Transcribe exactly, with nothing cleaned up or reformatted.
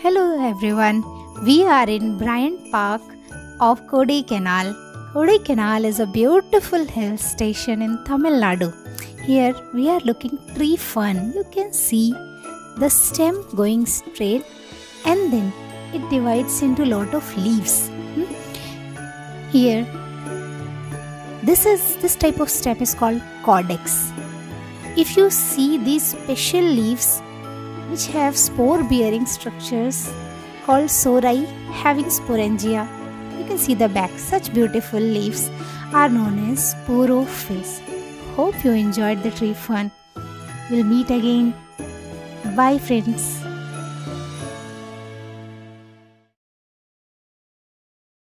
Hello everyone, we are in Bryant Park of Kodai Canal. Kodai Canal is a beautiful hill station in Tamil Nadu. Here we are looking tree fern. You can see the stem going straight and then it divides into lot of leaves. Hmm? Here this is this type of stem is called caudex. If you see these special leaves which have spore bearing structures called sori having sporangia, you can see the back. Such beautiful leaves are known as sporophylls. Hope you enjoyed the tree fern. We'll meet again. Bye friends.